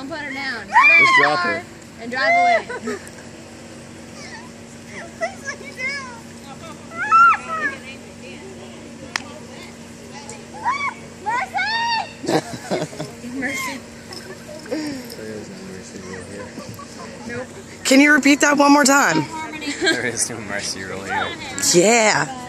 Don't put her down. Put her in the car and drive away. Please let me down. Mercy! Mercy. There is no mercy rule here. Nope. Can you repeat that one more time? There is no mercy rule here. Yeah.